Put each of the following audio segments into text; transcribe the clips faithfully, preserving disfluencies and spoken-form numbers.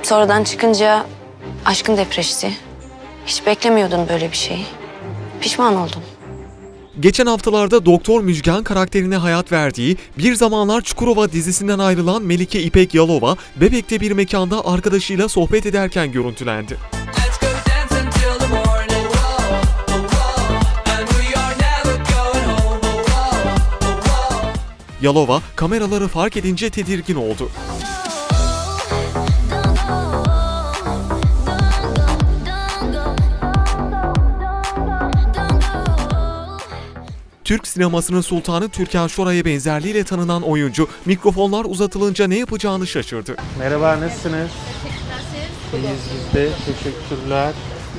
Sonradan çıkınca aşkın depreşti. Hiç beklemiyordun böyle bir şeyi. Pişman oldum. Geçen haftalarda Doktor Müjgan karakterine hayat verdiği Bir Zamanlar Çukurova dizisinden ayrılan Melike İpek Yalova, Bebek'te bir mekanda arkadaşıyla sohbet ederken görüntülendi. Yalova, kameraları fark edince tedirgin oldu. Türk sinemasının sultanı Türkan Şoray'a benzerliğiyle tanınan oyuncu, mikrofonlar uzatılınca ne yapacağını şaşırdı. Merhaba, nasılsınız? İyiyiz biz de, teşekkürler.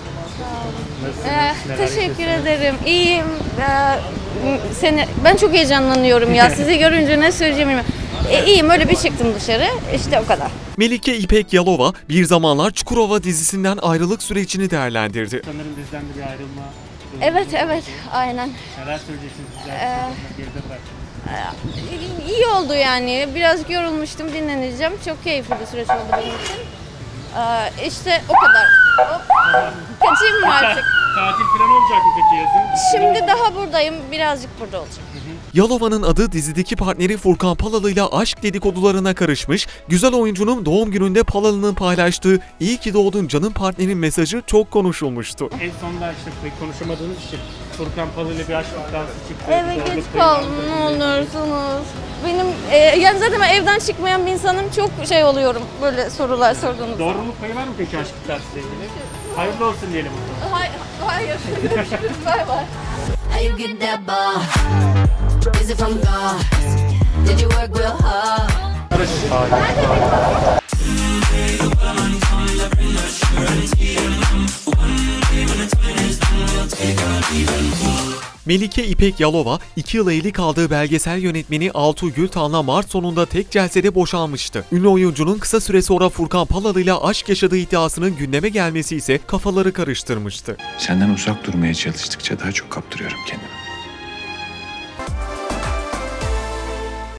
Ee, teşekkür ederim, iyiyim. Ee, seni, ben çok heyecanlanıyorum ya, sizi görünce ne söyleyeceğimi bilmiyorum. E, iyiyim, öyle bir çıktım dışarı, işte o kadar. Melike İpek Yalova, Bir Zamanlar Çukurova dizisinden ayrılık sürecini değerlendirdi. Sanırım diziden de bir ayrılma. Evet, evet, aynen. Neler söyleyeceksiniz sizler? Ee, Geride bıraktım. İyi oldu yani, biraz yorulmuştum, dinleneceğim. Çok keyifli bir süreç oldu benim için. Ee, işte o kadar. Hop. Kaçayım mı artık? Tatil falan olacak mı peki yazın? Şimdi daha buradayım, birazcık burada olacağım. Yalova'nın adı dizideki partneri Furkan Palalı ile aşk dedikodularına karışmış, güzel oyuncunun doğum gününde Palalı'nın paylaştığı "İyi ki doğdun canım partnerin" mesajı çok konuşulmuştu. En sonunda işte pek konuşamadığınız için Furkan Palalı ile bir aşk iddiası çıktı. Eve geç kalın ne olursunuz. Benim e, yani zaten ben evden çıkmayan bir insanım, çok şey oluyorum böyle sorular sorduğunuzda. Doğruluk payı var mı peki aşk iddiasıyla ilgili? Hayırlı olsun diyelim o zaman. Hayır, hayır. Görüşürüz, bay bay. How you get that bar? Is it from God? Did you work real hard? Melike İpek Yalova, iki yıl evli kaldığı belgesel yönetmeni Altuğ Gültan'la Mart sonunda tek celsede boşanmıştı. Ünlü oyuncunun kısa süre sonra Furkan Palalı ile aşk yaşadığı iddiasının gündeme gelmesi ise kafaları karıştırmıştı. Senden uzak durmaya çalıştıkça daha çok kaptırıyorum kendimi.